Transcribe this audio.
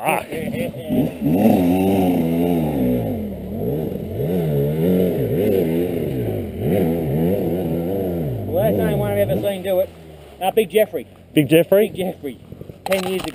Fuck. Well, that's the only one I've ever seen do it. Big Jeffrey. Big Jeffrey? Big Jeffrey. 10 years ago.